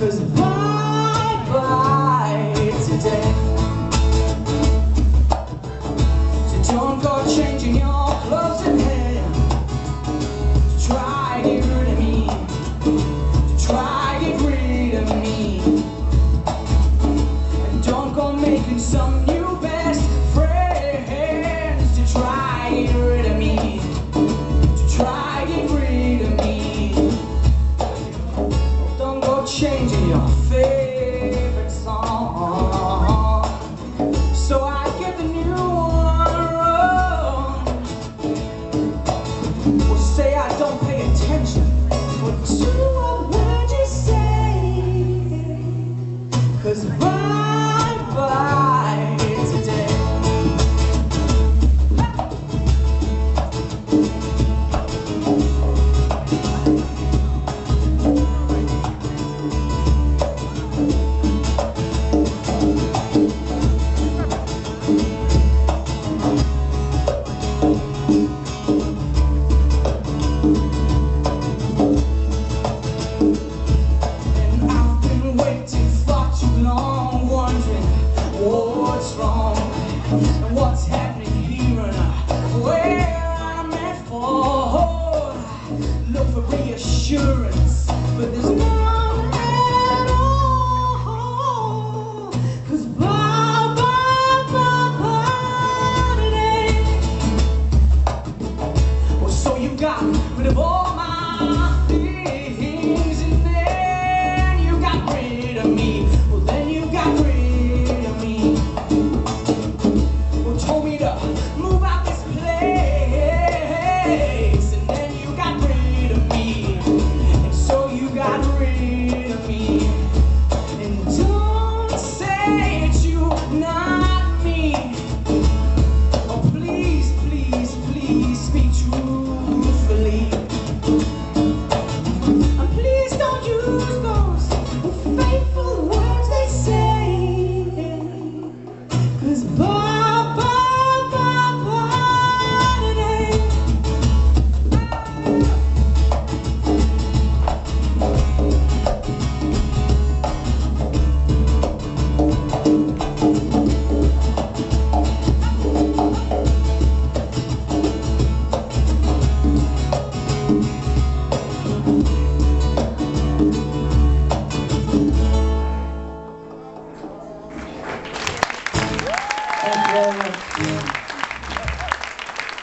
'cause bye-bye today. So don't go changing your clothes and hair to try to get rid of me, to try to get rid of me. And don't go making some new best friends to try to get rid of me, to try to get rid of me. Don't go changing your favorite song so I get the new one wrong. Or say I don't pay attention, but